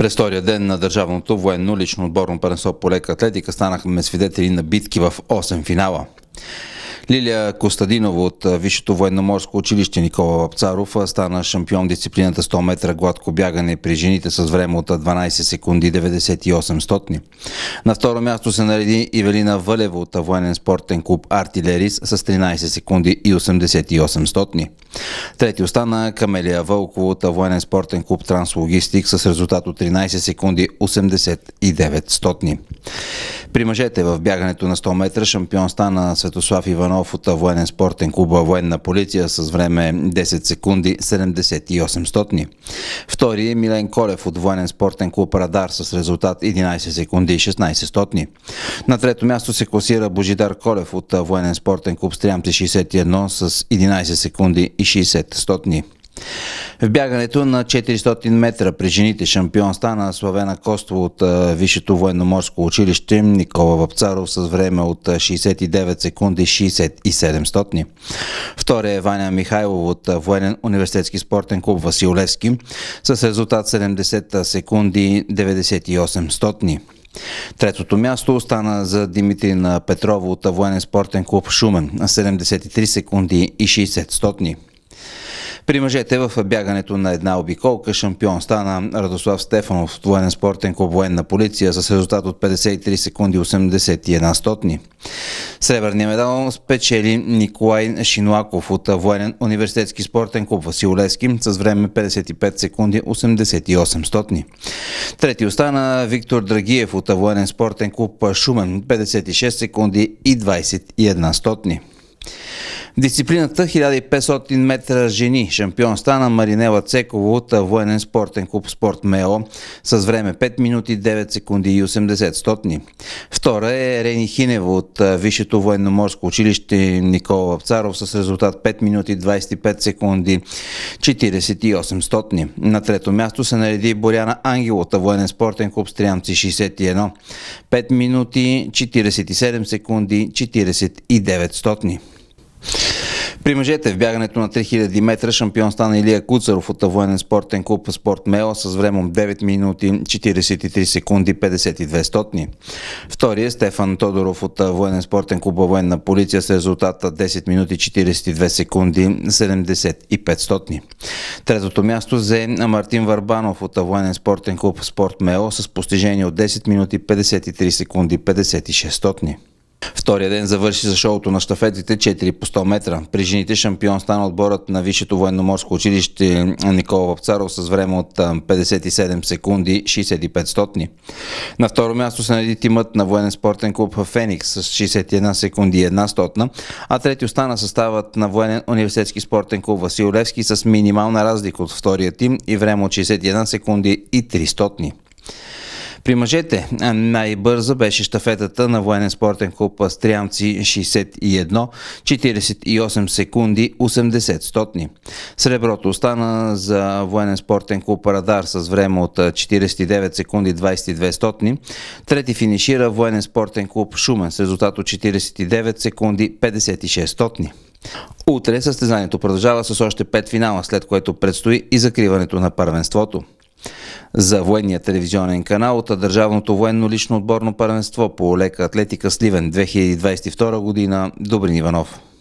През втория ден на държавното военно лично отборно първенство по лека атлетика станахме свидетели на битки в 8 финала. Лилия Костадинова от Висшето военноморско училище Никола Вапцаров стана шампион в дисциплината 100 метра гладко бягане при жените с време от 12 секунди 98 стотни. На второ място се нареди Ивелина Вълева от военен спортен клуб Артилерис с 13 секунди и 88 стотни. Трети остана Камелия Вълкова от военен спортен клуб Транслогистик с резултат от 13 секунди 89 стотни. При мъжете в бягането на 100 метра шампион стана Светослав Иванов от военен спортен клуб Военна полиция с време 10 секунди 78 стотни. Втори е Милен Колев от военен спортен клуб Радар с резултат 11 секунди 16 стотни. На трето място се класира Божидар Колев от военен спортен клуб Стрямци 61 с 11 секунди и 60 стотни. В бягането на 400 метра при жените шампион стана Славена Костова от Висшето военноморско училище Никола Вапцаров с време от 69 секунди 67 стотни. Втория е Ваня Михайлова от военен университетски спортен клуб Васил Левски с резултат 70 секунди 98 стотни. Третото място остана за Димитрина Петрова от военен спортен клуб Шумен 73 секунди и 60 стотни. При мъжете в бягането на една обиколка шампион стана Радослав Стефанов от военен спортен клуб Военна полиция с резултат от 53 секунди 81 стотни. Сребърния медал спечели Николай Шинуаков от военен университетски спортен клуб Васил Левски с време 55 секунди 88 стотни. Трети остана Виктор Драгиев от военен спортен клуб Шумен 56 секунди и 21 стотни. В дисциплината 1500 метра жени шампион стана Маринела Цекова от военен спортен клуб Спорт Мео с време 5 минути 9 секунди и 80 стотни. Втора е Рени Хинева от Висшето военноморско училище Никола Вапцаров с резултат 5 минути 25 секунди 48 стотни. На трето място се нареди Боряна Ангел от военен спортен клуб Стрямци 61 5 минути 47 секунди 49 стотни. При мъжете в бягането на 3000 метра шампион стана Илия Куцаров от военен спортен клуб Спорт Мео с време 9 минути 43 секунди 52 стотни. Втори е Стефан Тодоров от военен спортен клуб Военна полиция с резултата 10 минути 42 секунди 75 стотни. Третото място взе Мартин Варбанов от военен спортен клуб Спорт Мео с постижение от 10 минути 53 секунди 56 стотни. Втория ден завърши за шоуто на щафетите 4 по 100 метра. При жените шампион стана отборът на Висшето военноморско училище Никола Вапцаров с време от 57 секунди 65 стотни. На второ място се нареди тимът на военен спортен клуб Феникс с 61 секунди и 1 стотна, а трети остана съставът на военен университетски спортен клуб Васил Левски с минимална разлика от втория тим и време от 61 секунди и 3 стотни. При мъжете най-бърза беше щафетата на военен спортен клуб Стрямци 61 48 секунди 80 стотни. Среброто остана за военен спортен клуб Радар с време от 49 секунди 22 стотни. Трети финишира военен спортен клуб Шумен с резултат от 49 секунди 56 стотни. Утре състезанието продължава с още 5 финала, след което предстои и закриването на първенството. За военния телевизионен канал от Държавното военно лично отборно първенство по лека атлетика Сливен 2022 година Добрин Иванов.